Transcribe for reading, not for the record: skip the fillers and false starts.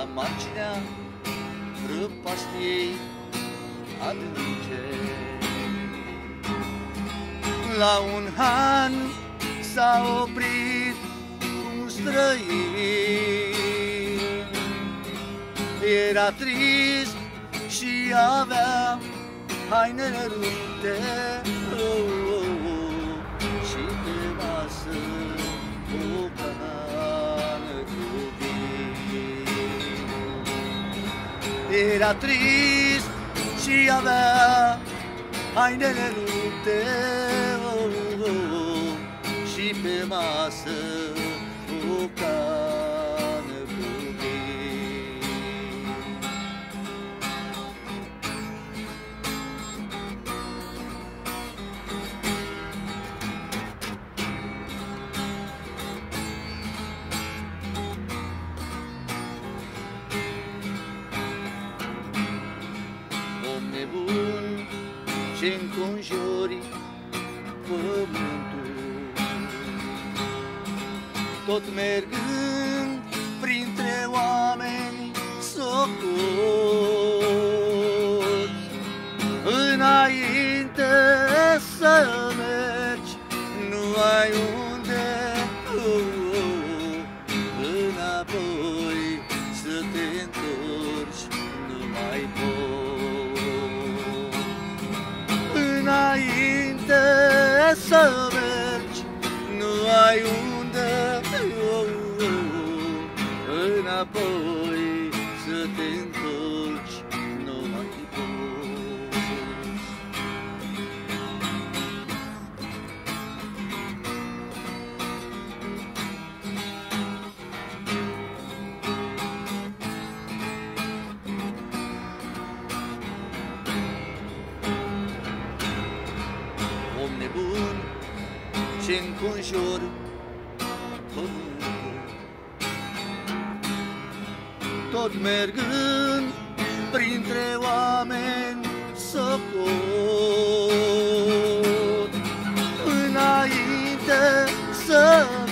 la marginea prăpastiei adânce. La un han s-a oprit un străin, era trist și avea hainele rupte, și pe masă o cană cu vin. Era trist și avea hainele rupte, și pe masă o cană cu vin. Om nebun ce-nconjori pământul, tot mergând printre oameni socoți. Înainte să mergi, nu ai unde, înapoi să te întorci, nu mai poți. Înainte să mergi, nu ai unde, înapoi să te întorci, nu mai poți. Om nebun ce-nconjor pământul, tot mergând printre oameni socoți. Înainte să